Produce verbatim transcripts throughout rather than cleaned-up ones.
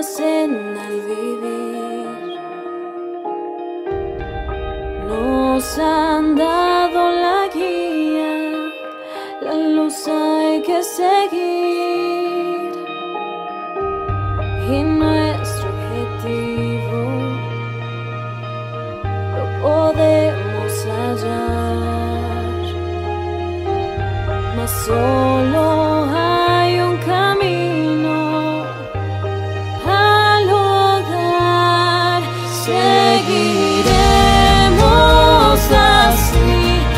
hacen al vivir. Nos han dado la guía, la luz hay que seguir, y nuestro objetivo lo podemos hallar, mas solo hay un camino al hogar. Seguiremos así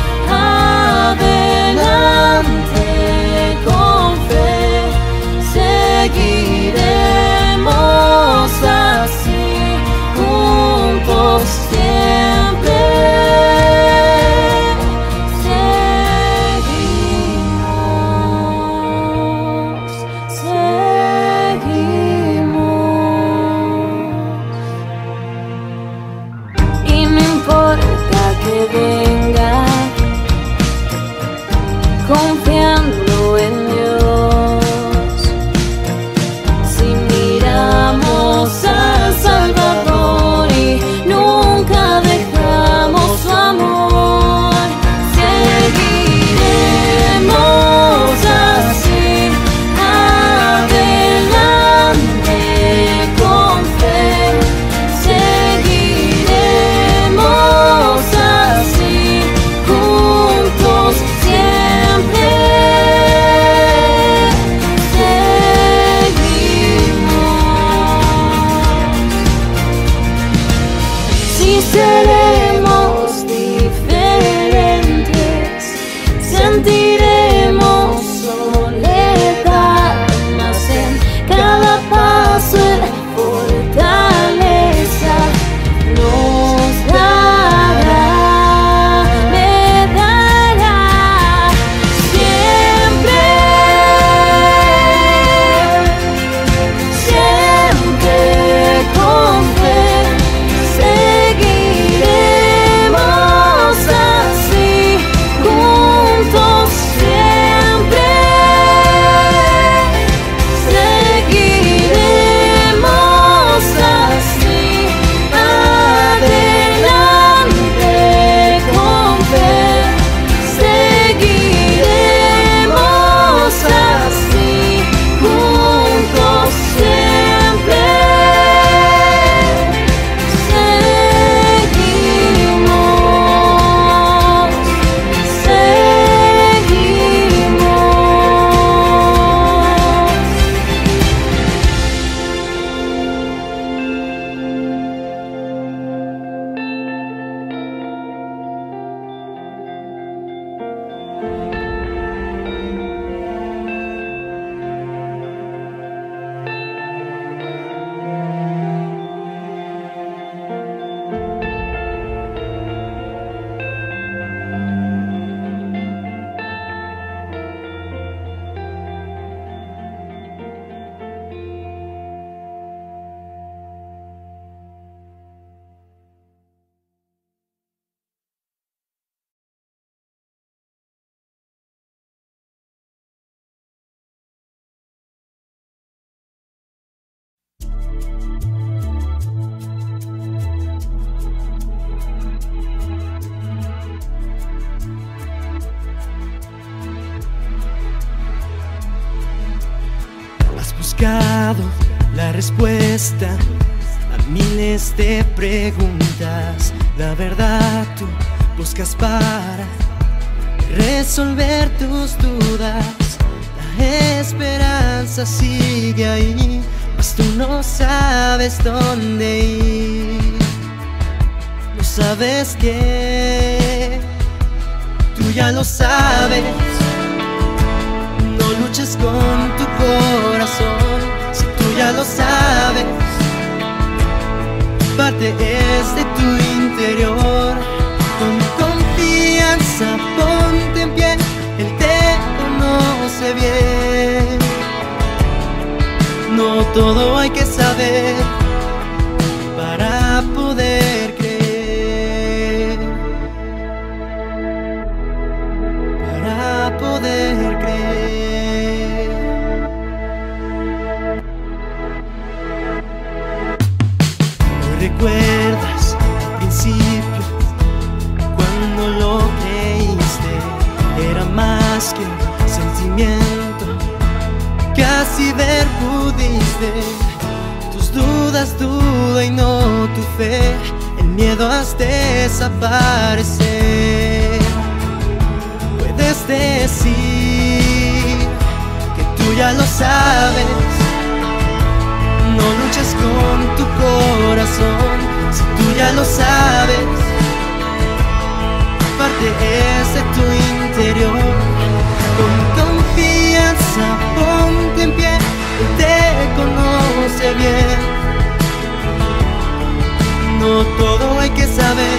adelante con fe, seguiremos así juntos siempre. Seguimos, seguimos, y no importa que venga, confiando en Dios. Si miramos al Salvador y nunca dejamos su amor, seguiremos así adelante con fe, seguiremos así juntos siempre. Seguimos. Si seremos diferentes, sentiremos soledad, mas en cada paso la fortaleza nos dará, me dará siempre, siempre con fe. Seguiremos así juntos siempre, seguiremos así adelante con fe, seguiremos así juntos siempre. Seguimos, Has buscado la respuesta a miles de preguntas. La verdad tú buscas para resolver tus dudas. La esperanza sigue ahí, mas tú no sabes dónde ir. No sabes qué, tú ya lo sabes. No luches con tu corazón, si tú ya lo sabes. Parte es de tu interior. Con confianza ponte en pie, Él te conoce bien. No todo hay que saber para poder creer, para poder creer. si ver pudiste, tus dudas duda y no tu fe, el miedo has desaparecer. Puedes decir que tú ya lo sabes, no luches con tu corazón, si tú ya lo sabes, parte es de tu interior. Con confianza ponte en pie, Él te conoce bien. No todo hay que saber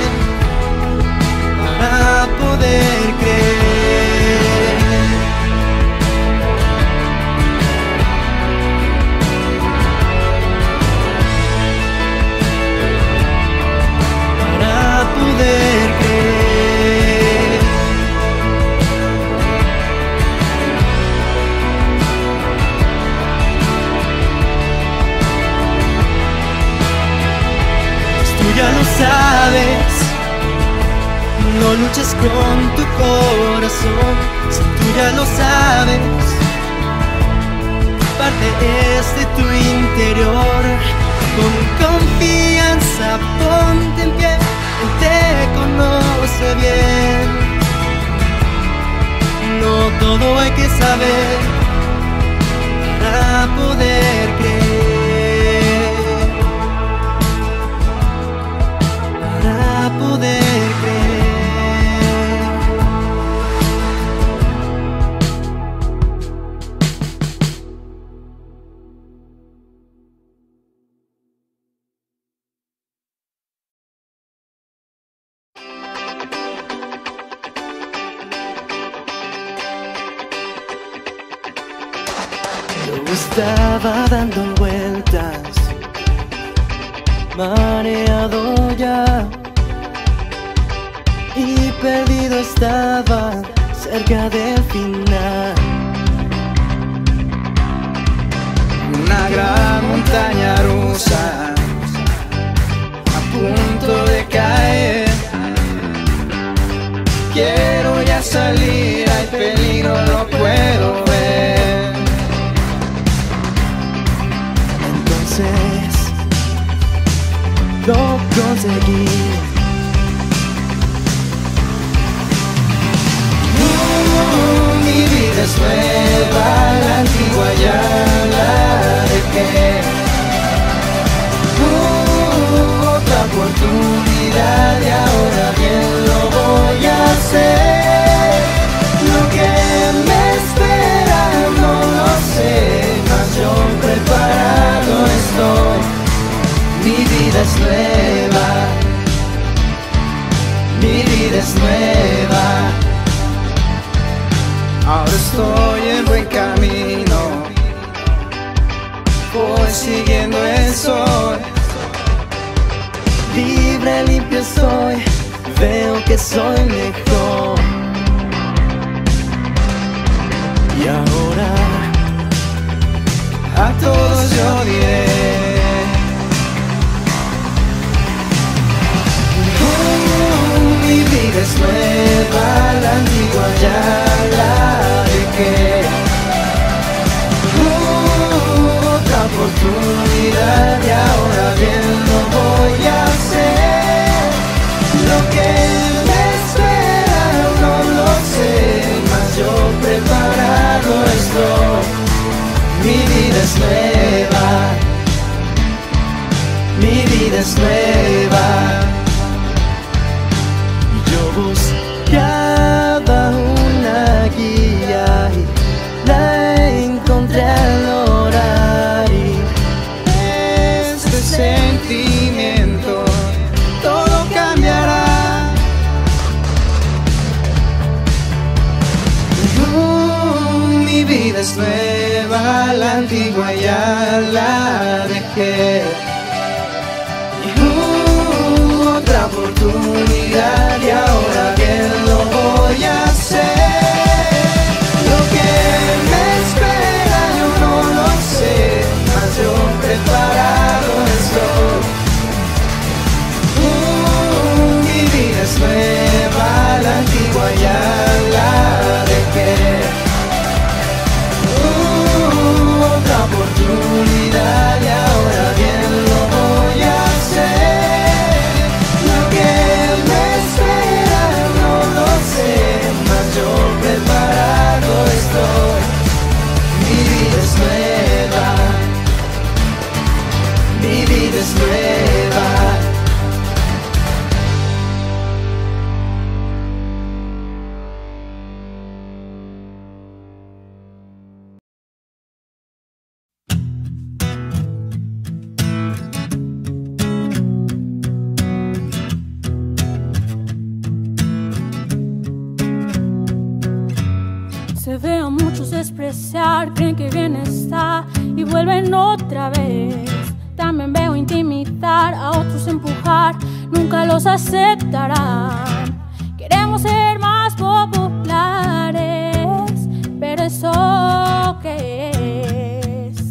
para poder creer. Para poder creer. Tú ya lo sabes, no luches con tu corazón, si tú ya lo sabes, parte es de tu interior. Con confianza ponte en pie, Él te conoce bien. No todo hay que saber para poder creer. Para poder creer. Yo estaba dando vueltas, mareado ya, y perdido estaba cerca del final. Una gran montaña rusa a punto de caer. Quiero ya salir, hay peligro, lo puedo ver. Entonces lo conseguí. Mi vida es nueva, la antigua ya la dejé. Uh, otra oportunidad y ahora bien lo voy a hacer. Lo que me espera no lo sé, mas yo preparado estoy. Mi vida es nueva, mi vida es nueva. Ahora estoy en buen camino, voy siguiendo el sol. Libre, limpio soy, veo que soy mejor. Y ahora A todos yo diré, uh, mi vida es nueva, la antigua ya la dejé. Uh, otra oportunidad y ahora bien lo voy a hacer. Lo que me espera no lo sé, mas yo preparado estoy. Mi vida es nueva, mi vida es nueva. yo buscaba una guía y la encontré al orar. Y Este sentimiento todo cambiará. Uh, mi vida es nueva, la antigua ya la dejé. Y uh, otra oportunidad y ahora bien lo voy a hacer. Lo que me espera yo no lo sé, mas yo preparado estoy. Uh, mi vida es nueva, la antigua ya la dejé. Uh, otra nueva, mi vida es nueva. Se ve a muchos despreciar, creen que bien está y vuelven otra vez. También veo intimidar, a otros empujar, nunca los aceptarán. Queremos ser más populares, pero ¿eso qué es?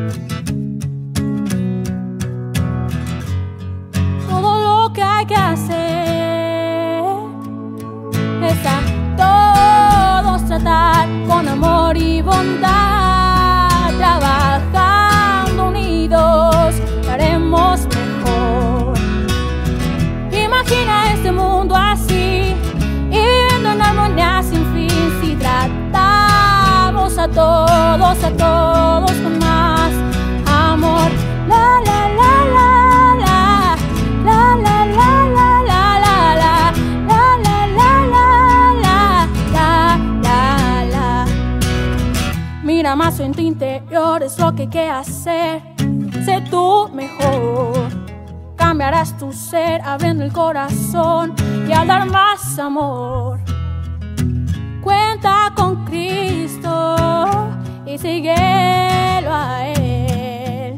Todo lo que hay que hacer está todos tratar con amor y bondad, trabajando unidos, lo haremos mejor. Imagina este mundo así, viviendo en armonía sin fin. Si tratamos a todos, a todos con más amor. La la la la la, la la la la la la la, la la la la la la la. Mira más en tu interior, es lo que hay que hacer. Sé tú mejor, cambiarás tu ser abriendo el corazón y al dar más amor. Cuenta con Cristo y síguelo a Él.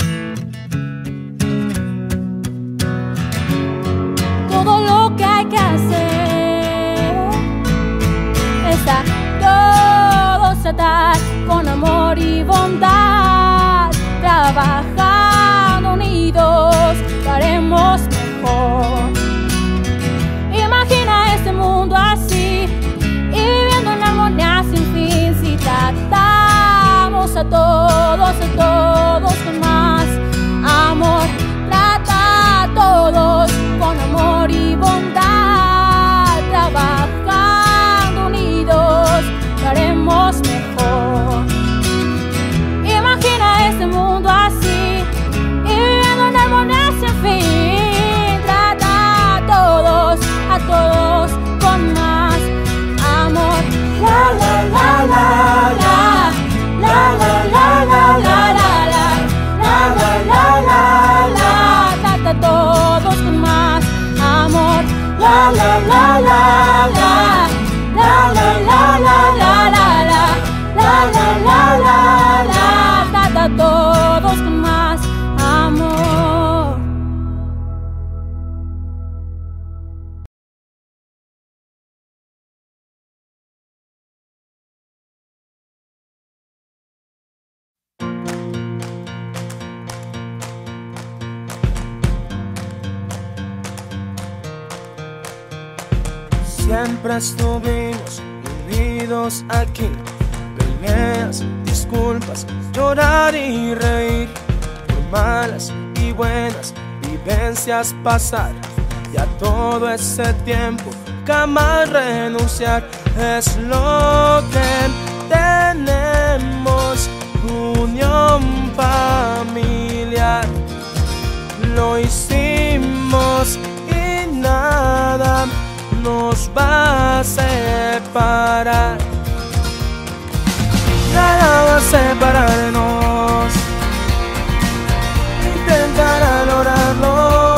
Todo lo que hay que hacer está todos tratar con amor y bondad, trabajando unidos, lo haremos mejor. Imagina este mundo así, y viviendo en armonía sin fin. Si tratamos a todos, a todos con más amor, trata a todos con amor y bondad, trabajando unidos, lo haremos mejor. Imagina este mundo así, y viviendo en armonía sin fin. Trata a todos, a todos con más amor. La la la la la, la la la la la la, la la la la la. Trata a todos con más amor. La la la la la, la la la la la la, la la la la la. Trata a todos con más amor. Siempre estuvimos unidos aquí, peleas, disculpas, llorar y reír, por malas y buenas vivencias pasar, y a todo ese tiempo jamás renunciar. Es lo que tenemos, unión familiar, lo hicimos y nada nos va a separar. Nada va a separarnos, intentará lograrlo,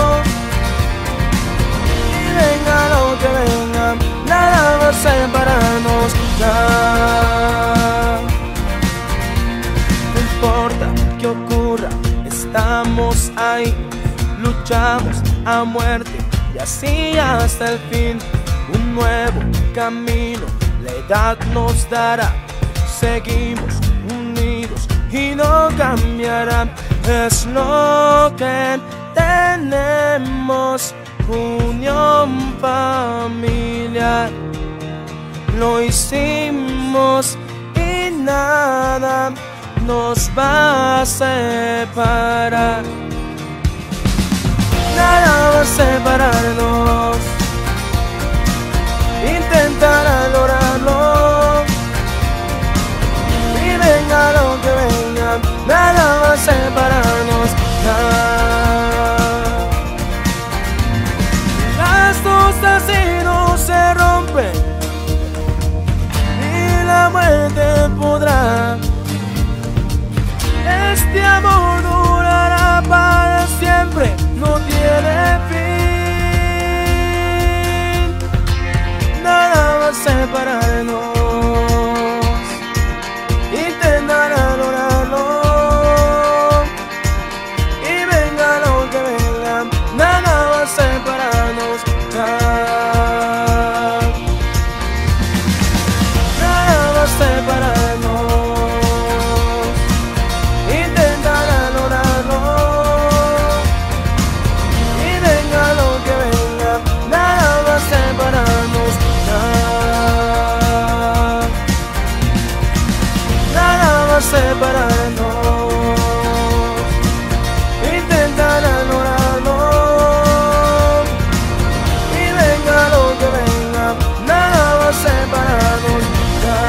y venga lo que venga, nada va a separarnos. Nada, no importa qué ocurra, estamos ahí, luchamos a muerte y así hasta el fin. Un nuevo camino la edad nos dará, seguimos unidos y no cambiará. Es lo que tenemos, unión familiar, lo hicimos y nada nos va a separar. Nada va a separarnos, intentará lograrlo, y venga lo que venga, separarnos. Intentan anularnos y venga lo que venga, nada va a separarnos ya.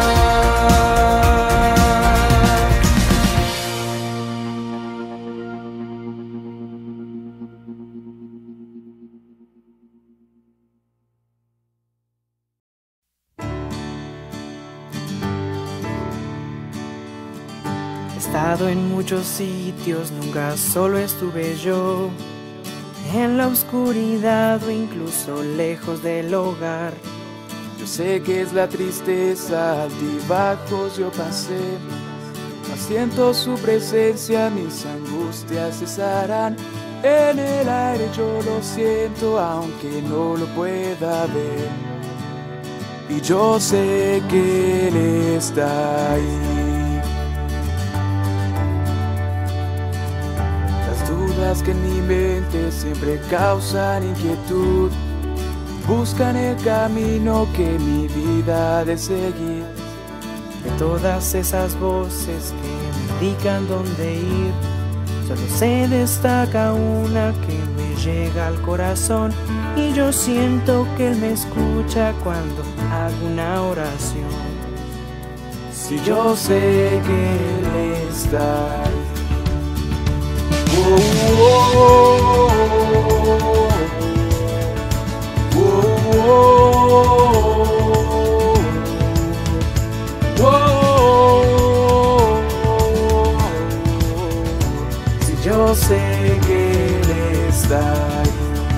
He estado en muchos sitios, nunca solo estuve yo. En la oscuridad o incluso lejos del hogar. Yo sé que es la tristeza, altibajos yo pasé, mas siento su presencia, mis angustias cesarán. En el aire yo lo siento, aunque no lo pueda ver. Y yo sé que Él está ahí. Que en mi mente siempre causan inquietud, buscan el camino que mi vida ha de seguir. De todas esas voces que me indican dónde ir, solo se destaca una que me llega al corazón, y yo siento que Él me escucha cuando hago una oración. Si yo sé que Él está ahí. Oh, oh, oh, oh, oh, oh. Si yo sé que Él está ahí.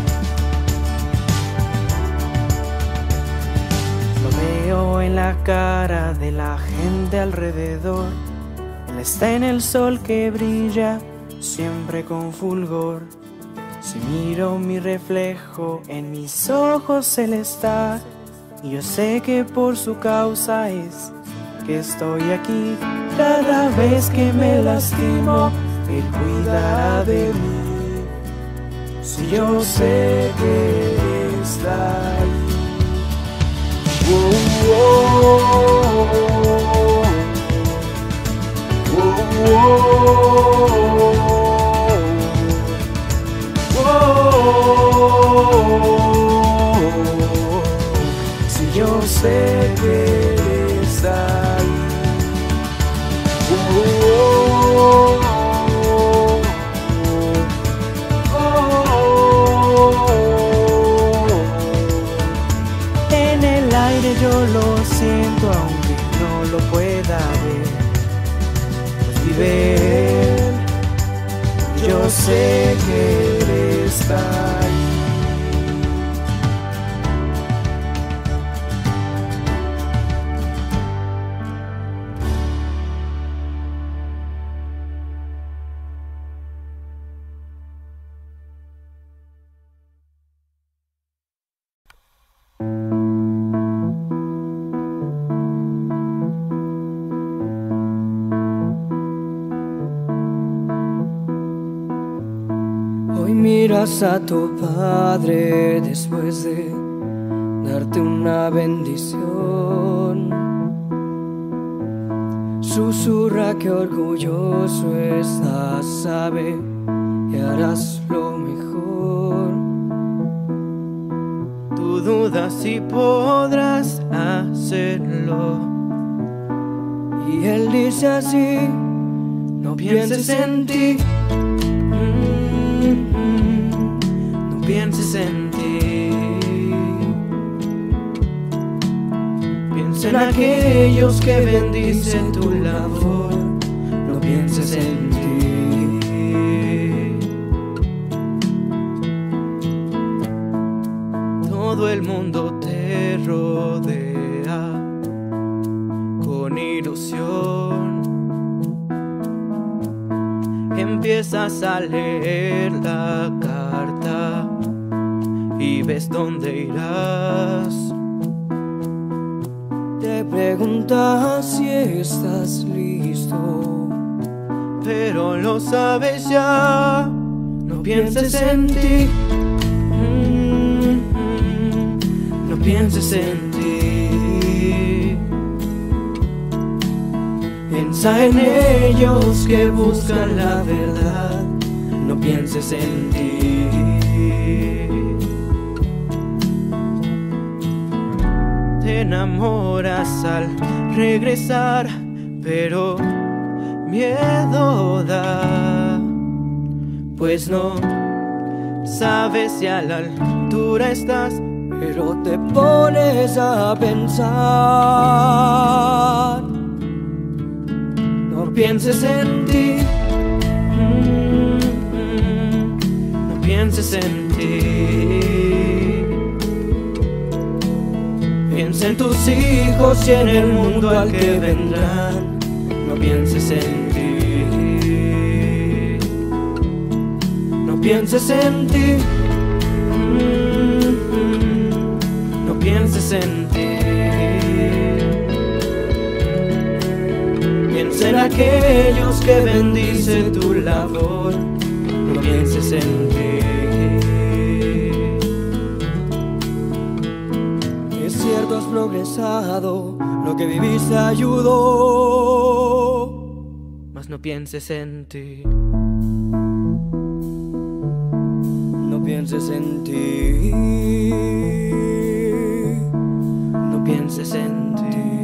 Lo veo en la cara de la gente alrededor. Él está en el sol que brilla siempre con fulgor. Si miro mi reflejo en mis ojos, Él está, y yo sé que por su causa es que estoy aquí. Cada vez que me lastimo, Él cuidará de mí. Si yo sé que Él está ahí. Oh, oh, oh, oh, oh, oh. Si yo sé que Él está ahí. Oh, oh, oh, oh. En el aire yo lo siento, aunque no lo pueda ver. Pues vive Él, yo sé que Él está ahí. Miras a tu padre después de darte una bendición. Susurra que orgulloso estás, sabe que harás lo mejor. Tú dudas si podrás hacerlo, y Él dice así: no pienses en ti, no pienses en ti. Piensa en aquellos que bendicen tu labor, no pienses en ti. Todo el mundo te rodea con ilusión. Empiezas a leer la carta y ves dónde irás. Te preguntas si estás listo, pero lo sabes ya. No pienses en ti, no pienses en ti. Piensa en ellos que buscan la verdad, no pienses en ti. Te enamoras al regresar, pero miedo da, pues no sabes si a la altura estás, pero te pones a pensar. No pienses en ti, mm, mm, no pienses en ti. Piensa en tus hijos y en el mundo al que vendrán. No pienses en ti, no pienses en ti, mm, mm, no pienses en ti. Piensa en aquellos que bendice tu labor, no pienses en ti. Es cierto, has progresado, lo que viviste ayudó, mas no pienses en ti. No pienses en ti. No pienses en ti.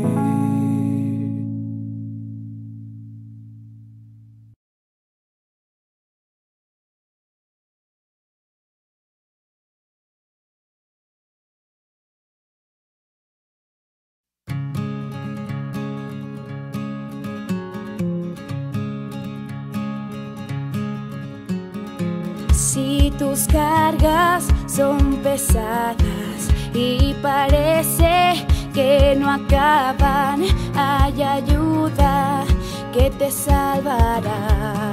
Si tus cargas son pesadas y parece que no acaban, hay ayuda que te salvará.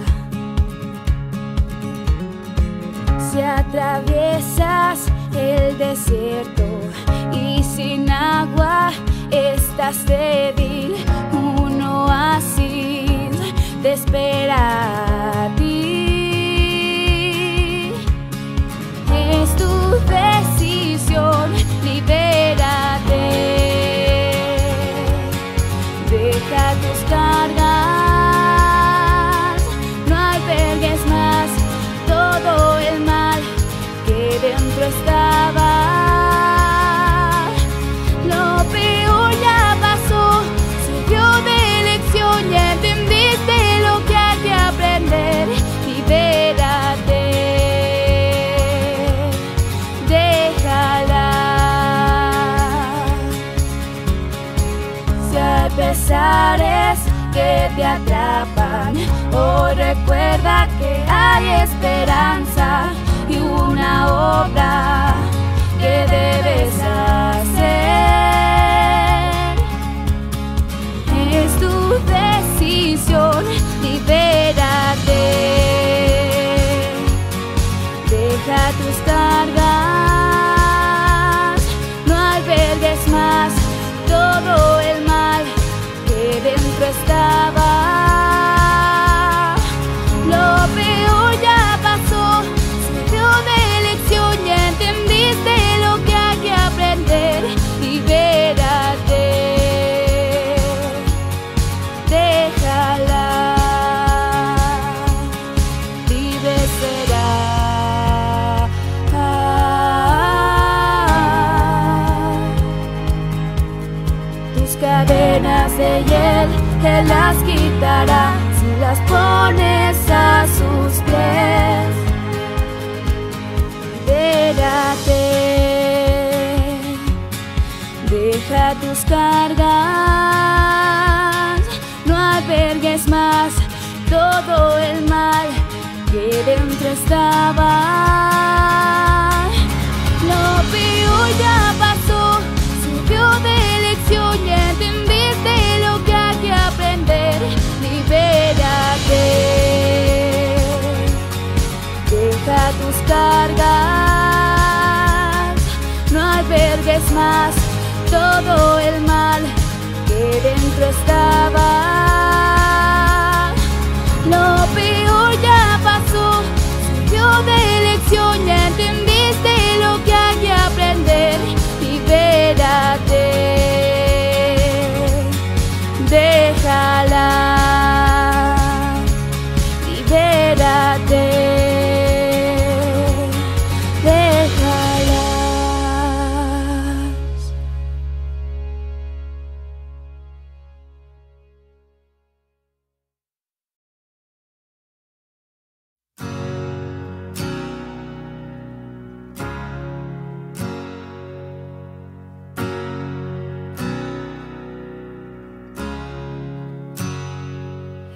Si atraviesas el desierto y sin agua estás débil, un oasis te espera a ti. Es tu decisión, libérate. Deja tus cargas, no albergues más todo el mal que dentro estaba. Lo peor ya pasó, sirvió de lección, ya entendiste lo que hay que aprender. Libérate. Pesares que te atrapan, hoy recuerda que hay esperanza y una obra que debes hacer. Es tu decisión, libérate. Deja tus cargas, no albergues más todo el mal que dentro estaba. Lo peor ya pasó, sirvió de lección, ya entendiste lo que hay que aprender. Libérate, déjala, libre será. Tus cadenas de hiel Él las quitará si las pones a sus pies. Libérate, deja tus cargas, no albergues más todo el mal que dentro estaba. Lo peor ya pasó, sirvió de lección, ya entendiste lo que hay que aprender. Libérate, deja tus cargas, no albergues más todo el mal que dentro estaba. Lo peor ya pasó, sirvió de lección, ya entendiste lo que hay que aprender. Libérate, déjala.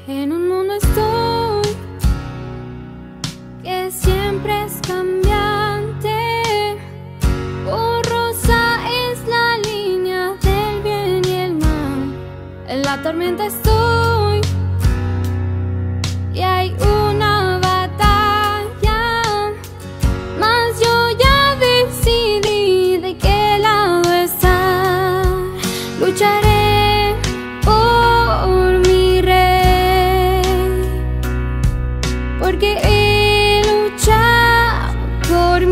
En un mundo estoy que siempre es cambiante. Borrosa es la línea del bien y el mal. En la tormenta estoy y hay una batalla, mas yo ya decidí de qué lado estar. Lucharé por mi rey, porque él lucha por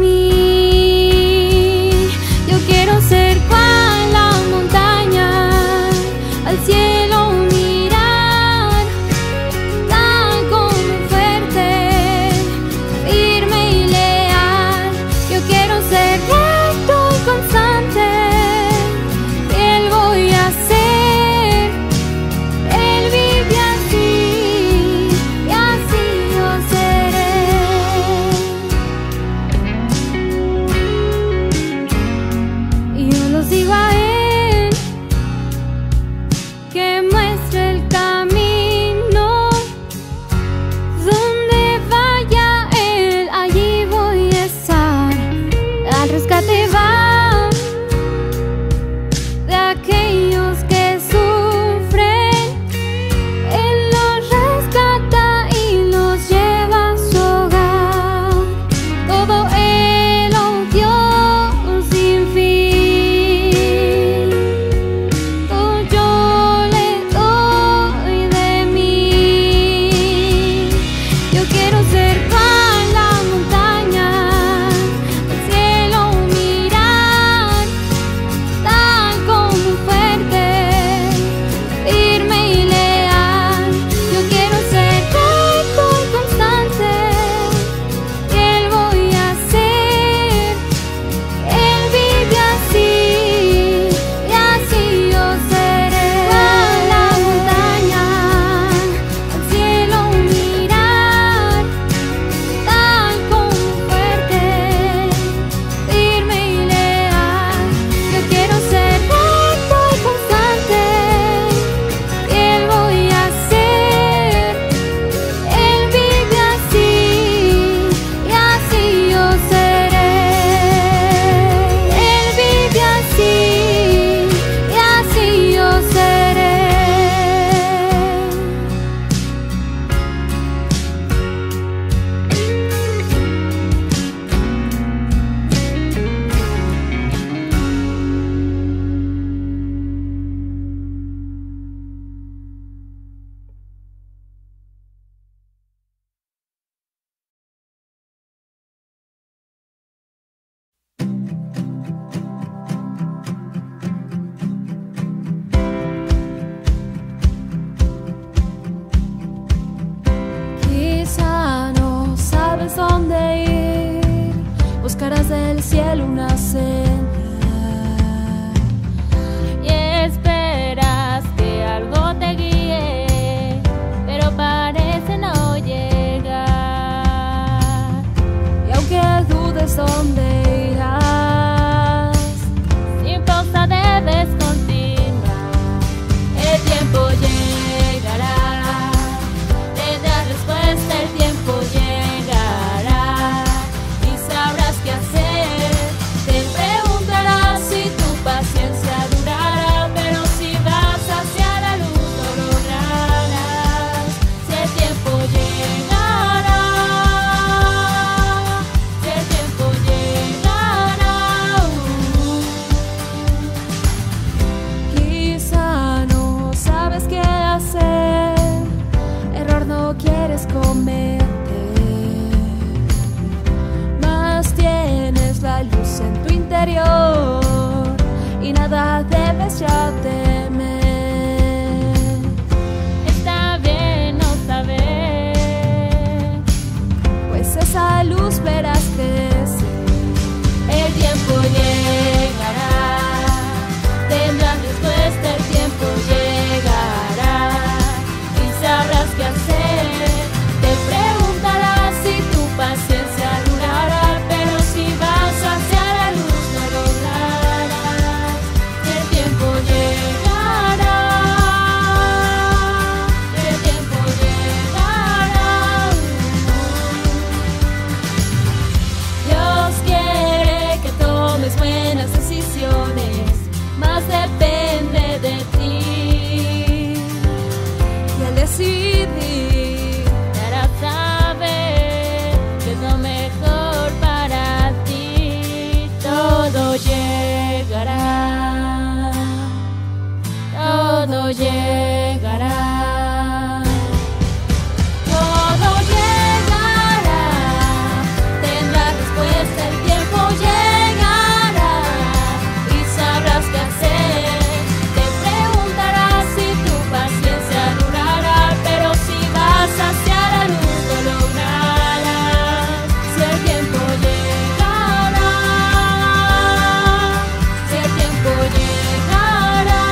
mí. Yo quiero ser cual la montaña, al cielo mirar, tan como fuerte, firme y leal. Yo quiero ser recto y constante, él voy a ser. Él vive así y así yo seré. Y yo lo sigo a él, que muestre el camino. Donde vaya él, allí voy a estar. Al rescate va de aquellos que sufren. Él los rescata y los lleva a su hogar. Todo él lo dio sin fin. Todo yo le doy de mí. Yo quiero ser cual la montaña, al cielo mirar, tan como fuerte, firme y leal. Yo quiero ser recto y constante, él voy a ser. Él vive así y así yo seré. Cual la montaña, al cielo mirar, tan como fuerte, firme y leal. Yo quiero ser recto y constante, él voy a ser. Él vive así y así yo seré. Él vive así y así yo seré. Quizá no sabes dónde ir, buscarás del cielo una señal y esperas que algo te guíe, pero parece no llegar. Y aunque dudes dónde irás, sin pausa debes continuar. El tiempo llegará, tendrás respuesta, el tiempo llegará y sabrás qué hacer. Te preguntarás si tu paciencia durará, pero si vas hacia la luz lo lograrás. Si el tiempo llegará, si el tiempo llegará. uh. Quizá no sabes qué hacer, error no quieres cometer, mas tienes la luz en tu interior y nada debes ya temer. Está bien no saber, pues esa luz verás crecer. El tiempo llegará, tendrás respuesta, el tiempo llegará y sabrás qué hacer. Te preguntarás si tu paciencia durará, pero si vas hacia la luz lo lograrás. El tiempo llegará. decidir para saber que es lo mejor para ti. Todo llegará, todo llegará. Todo llegará, tendrás respuesta, el tiempo llegará y sabrás qué hacer. Te preguntarás si tu paciencia durará, pero si vas hacia la luz lo lograrás. Si el tiempo llegará, si el tiempo llegará,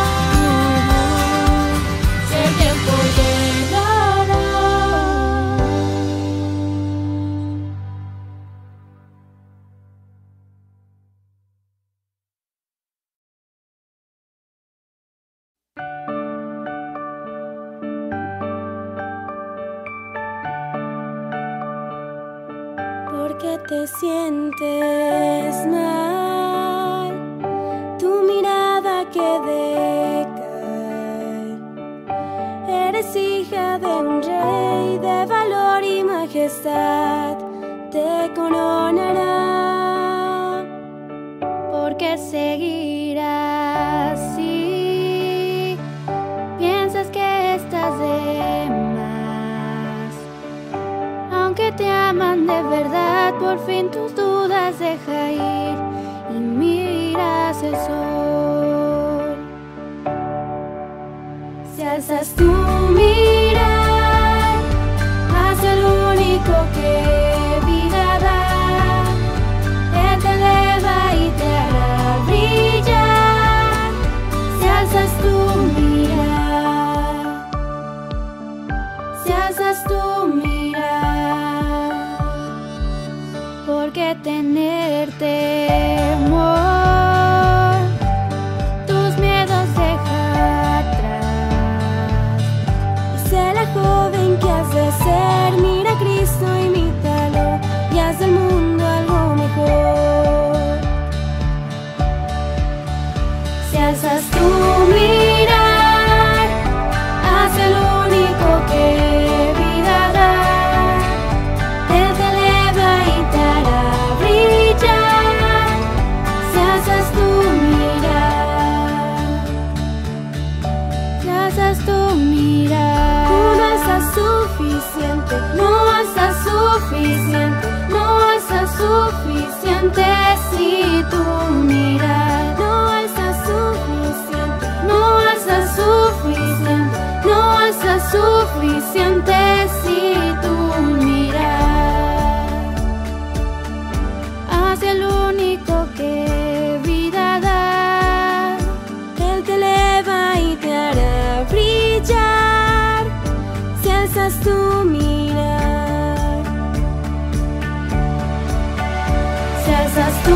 si el tiempo llegará. Porque te sientes mal, tu mirada que decae. Eres hija de un rey de valor y majestad, te coronará. Porque seguirás así, piensas que estás de más. Aunque te aman de verdad, por fin tus dudas deja ir y miras el sol. Si alzas tu mirar hacia el único que vida da, Él te eleva y te hará brillar. Si alzas tu mirar, si alzas tu mirar, porque tener temor, tus miedos deja atrás. Y sé la joven que has de ser, mira a Cristo, imítalo y haz del mundo algo mejor. Si alzas tu mirar hacia el único que vida da, Él te eleva y te hará brillar. Si alzas tu mirar, si alzas tu mirar, tú no estás suficiente, no estás suficiente, no estás suficiente si tú miras. No estás suficiente, no estás suficiente, no estás suficiente si tú miras hacia el único que vida da. Él te eleva y te hará brillar. Si alzas tu mirar, si alzas tu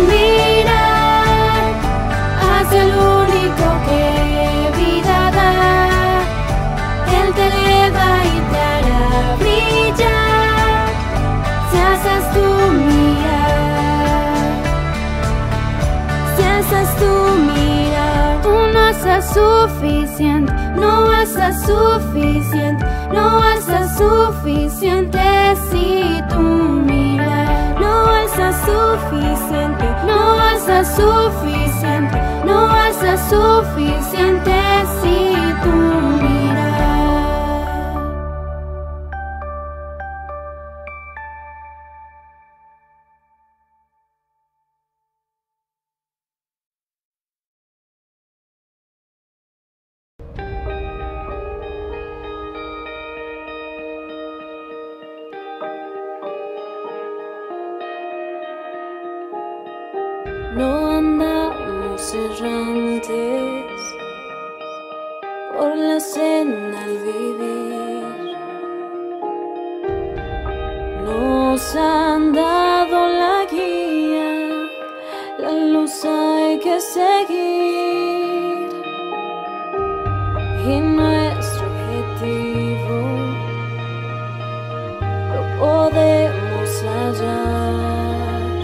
mirar hacia el único que vida da, Él te eleva y te hará brillar. Si alzas tu mirar, si alzas tu mirar, tú no estás suficiente, no estás suficiente, no estás suficiente si tú miras. No estás suficiente, no estás suficiente, no estás suficiente si tú miras. No andamos errantes por la senda al vivir. Nos han dado la guía, la luz hay que seguir. Y nuestro objetivo lo podemos hallar,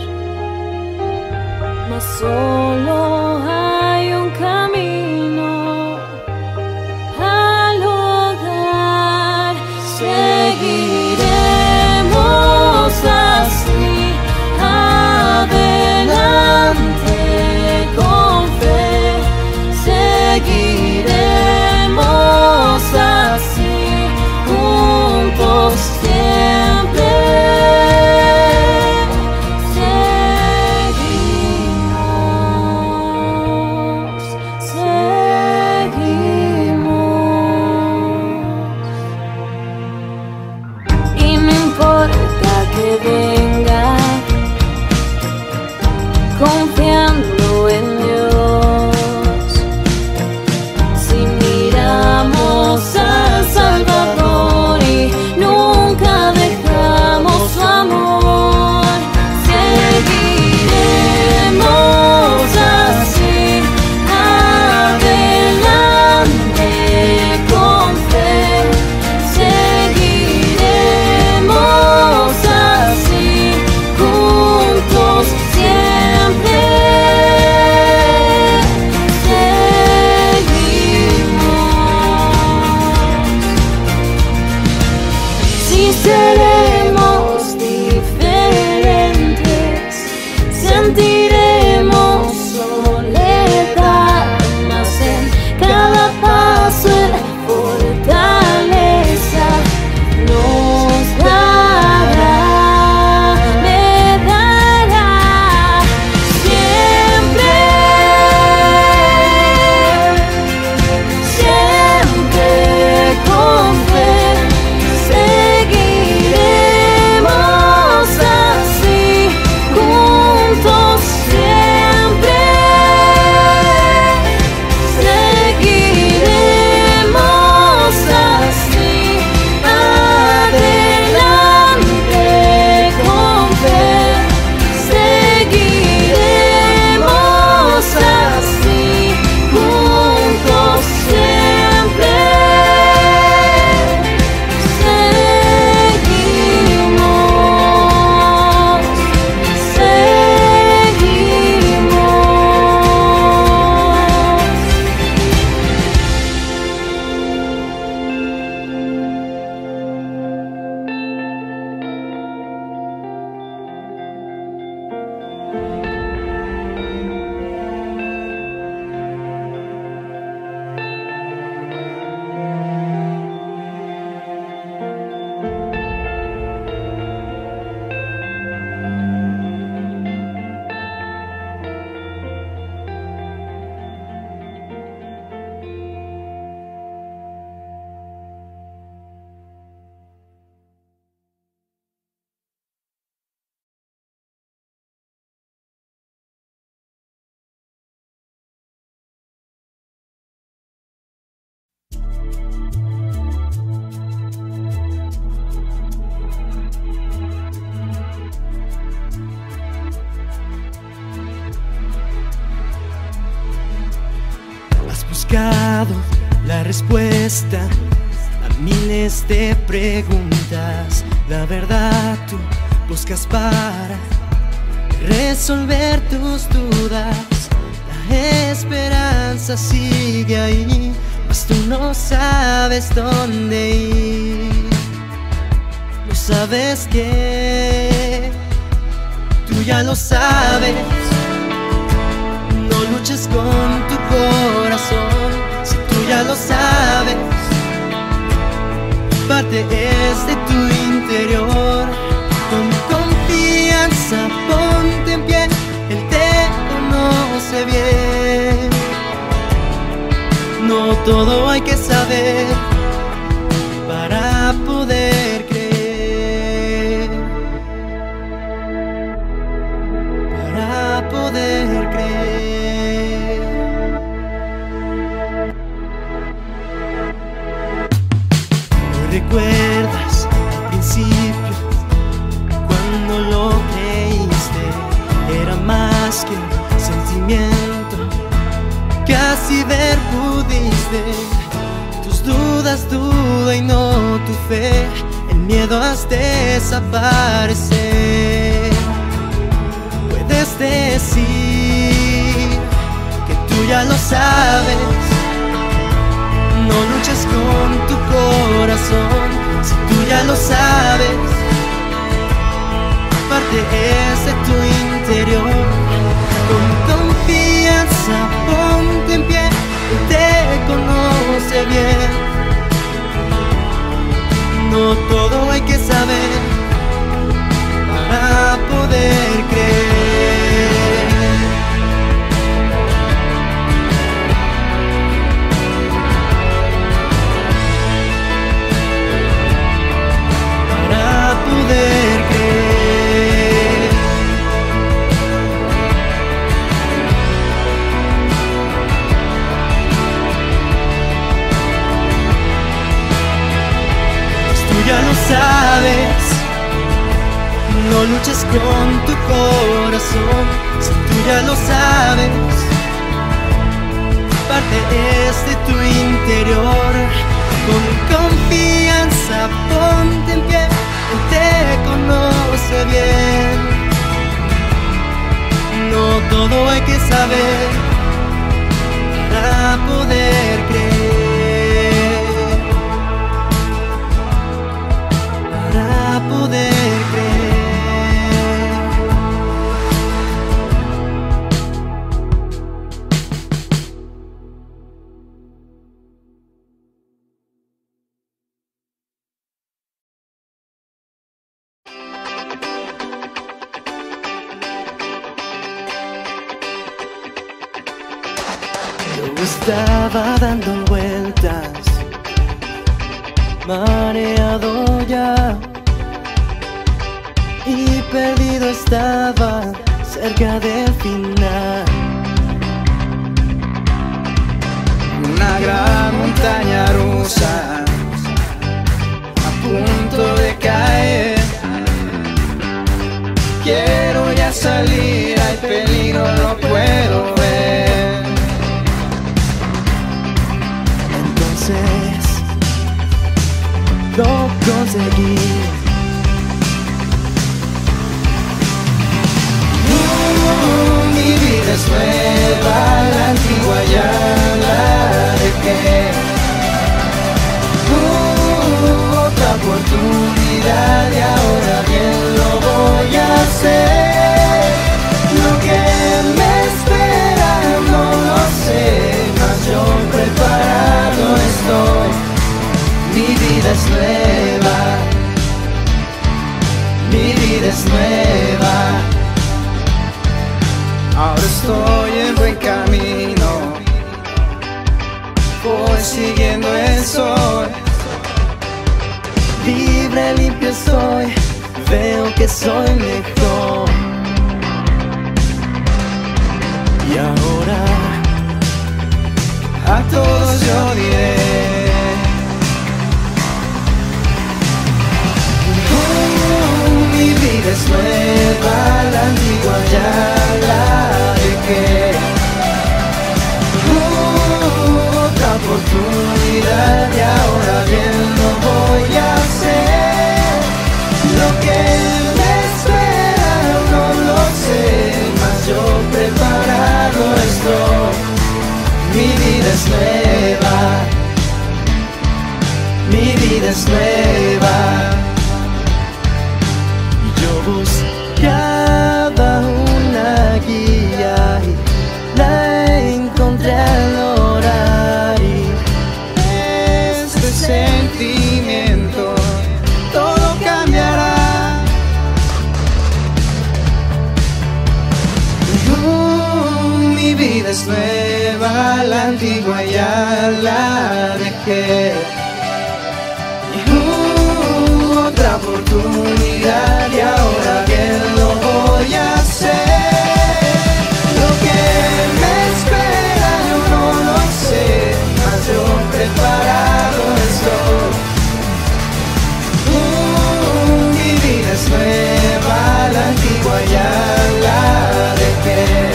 mas solo hay un camino al hogar. seremos diferentes, sentiremos soledad, mas en cada paso la fortaleza nos dará, me dará siempre, siempre con fe. Seguiremos así, juntos siempre. Seguiremos así, adelante con fe. Seguiremos así, juntos siempre. Seguimos, has buscado la respuesta a miles de preguntas. La verdad tú buscas para resolver tus dudas. La esperanza sigue ahí, mas tú no sabes dónde ir. No sabes qué, tú ya lo sabes. No luches con tu corazón, si tú ya lo sabes. Parte es de tu interior. Con confianza ponte en pie, Él te conoce bien. No todo hay que saber para poder creer, para poder creer. ¿No recuerdas al principio cuando lo creíste? Era más que un sentimiento, casi ver pudiste. Tus dudas, duda y no tu fe, el miedo has desaparecer. Puedes decir que tú ya lo sabes. No luches con tu corazón, si tú ya lo sabes. Parte es de tu interior. Con confianza ponte en pie, Él te conoce bien. No todo hay que saber para poder creer. Para poder creer. Ya lo sabes, no luches con tu corazón, si tú ya lo sabes. Parte es de tu interior. Con confianza ponte en pie, Él te conoce bien. No todo hay que saber para poder creer. Para estaba dando vueltas, mareado ya, y perdido estaba cerca del final. Una gran montaña rusa a punto de caer. Quiero ya salir, hay peligro, no puedo ver. Entonces lo conseguí. Uh, mi vida es nueva, la antigua ya la dejé. Uh, otra oportunidad y ahora bien lo voy a hacer. Lo que me espera no lo sé, mas yo preparado estoy. Mi vida es nueva, mi vida es nueva. Ahora estoy en buen camino, voy siguiendo el sol. Libre, limpio soy, veo que soy mejor. Y ahora a todos yo diré: uh, mi vida es nueva, la antigua ya la dejé. Uh, otra oportunidad y ahora bien lo voy a hacer. Lo que me espera no lo sé, mas yo preparado estoy. Mi vida es nueva, mi vida es nueva. yo buscaba una guía y la encontré al orar. Este sentimiento todo cambiará. Uh, mi vida es nueva, la antigua ya la dejé. Uh, otra oportunidad y ahora bien lo voy a hacer. Lo que me espera yo no lo sé, mas yo preparado estoy. Uh, mi vida es nueva, la antigua ya la dejé.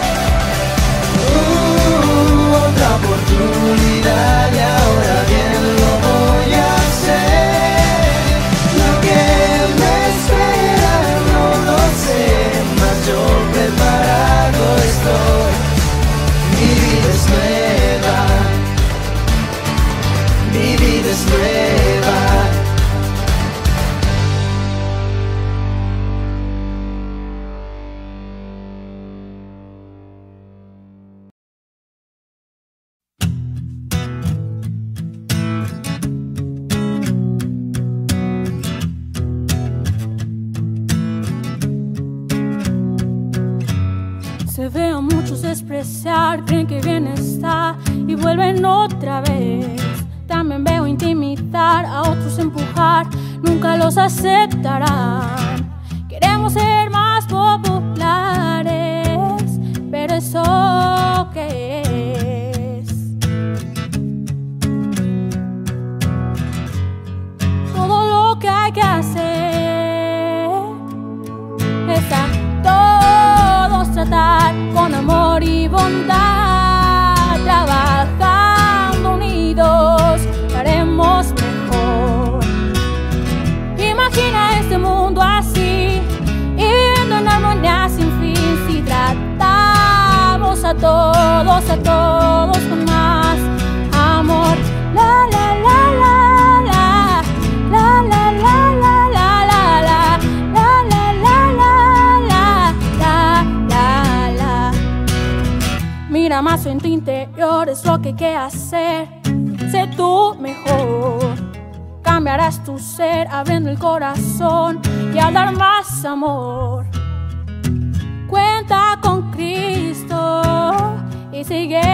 Uh, otra oportunidad y ahora bien lo voy a hacer. Lo que me espera no lo sé, mas yo preparado estoy. Mi vida es nueva, mi vida es nueva. Se ve a muchos despreciar, creen que bien está y vuelven otra vez. También veo intimidar, a otros empujar, nunca los aceptarán. Queremos ser más populares, pero ¿eso qué es? Todo lo que hay que hacer es a todos tratar con amor y bondad, trabajando unidos haremos mejor. Imagina este mundo así, viviendo en armonía sin fin. Si tratamos a todos, a todos con más amor. La la la la la, la la la la la la la, la la la la la la la. Mira más en tu interior, es lo que hay que hacer. Sé tú mejor, cambiarás tu ser abriendo el corazón y al dar más amor. Cuenta con Cristo y sigue